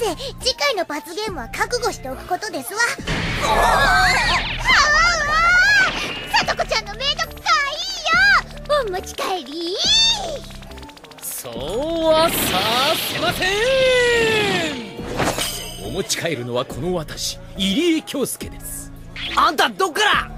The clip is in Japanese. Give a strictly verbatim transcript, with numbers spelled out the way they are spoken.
せ次回の罰ゲームは覚悟しておくことですわ。おおさとこちゃんのメイドかわいいよ。お持ち帰り。 そうはさせません。お持ち帰るのはこの私入江京介です。 あんたどっから？